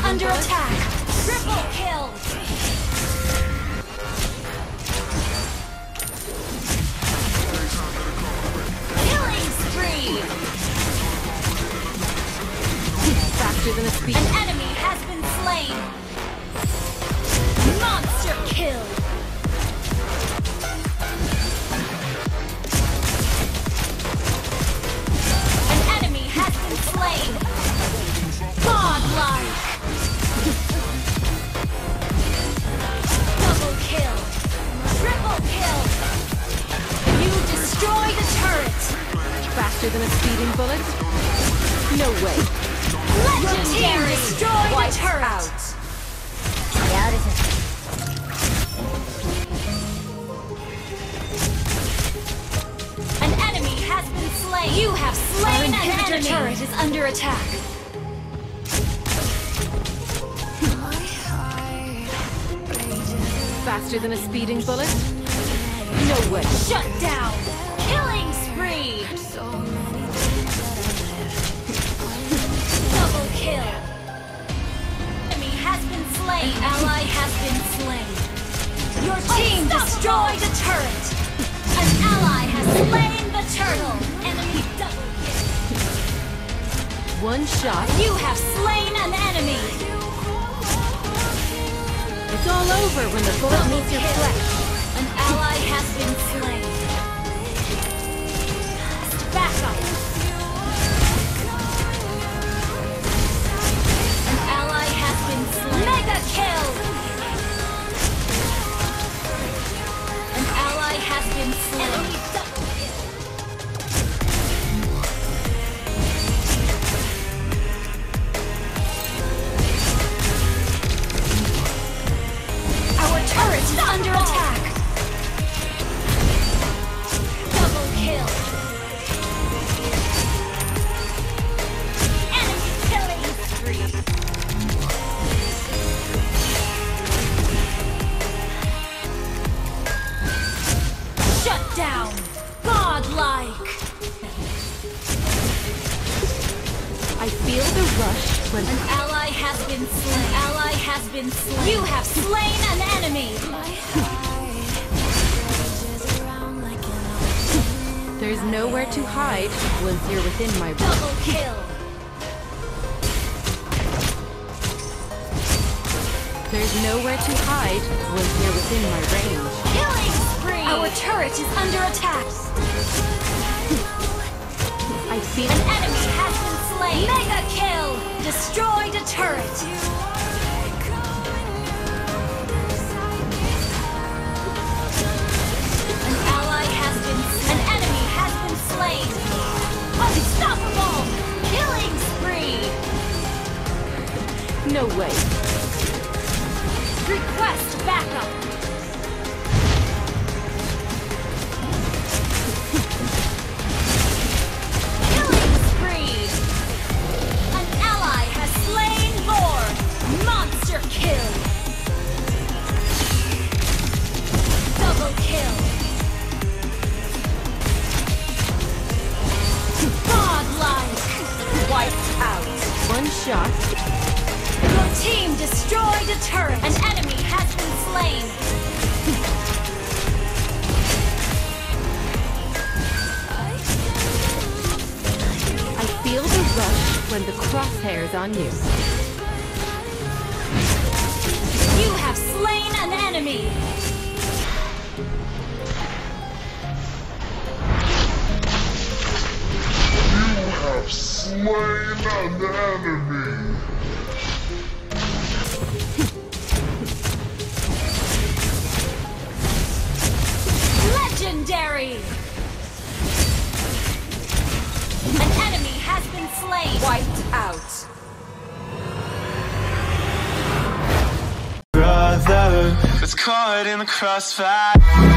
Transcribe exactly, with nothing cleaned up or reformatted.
under attack. Triple kill. Killing spree. Faster than a speed. An enemy has been slain. Monster kill. An enemy has been slain. Godlike. Double kill. Triple kill. You destroyed a turret. Faster than a speeding bullet? No way. Legendary. Destroyed a Wipes turret. out. An enemy has been slain. You have slain an enemy. The turret is under attack. Faster than a speeding bullet? No way. Shut down. Killing spree. Double kill. Enemy has been slain. An ally has been slain. Your team destroyed a turret. An ally has slain the turtle. Enemy double kill. One shot. You have slain an enemy. It's all over when the bullet Double meets your kill. flesh. An ally has been slain. Back up. An ally has been slain. Mega kill. An ally has been slain. Our turret is under attack. Double kill. Enemy killing spree. Shut down. Godlike. I feel the rush when An ally has been slain. An ally has been slain. You have slain an enemy. there's nowhere to hide once you're within my reach. Double kill. There's nowhere to hide once you're within my range. Killing spree. Our turret is under attack. I feel An enemy has been slain. Mega kill. Destroyed a turret. An ally has been slain. An enemy has been slain. Unstoppable. Killing spree. no way. Request backup. Killing spree. An ally has slain more. Monster kill. Double kill. Godlike. Wiped out. One shot. Your team destroyed a turret. An enemy has been slain. I feel the rush when the crosshair's on you. You have slain an enemy. You have slain an enemy. Legendary. An enemy has been slain. Wiped out. Brother, it's caught in the crossfire.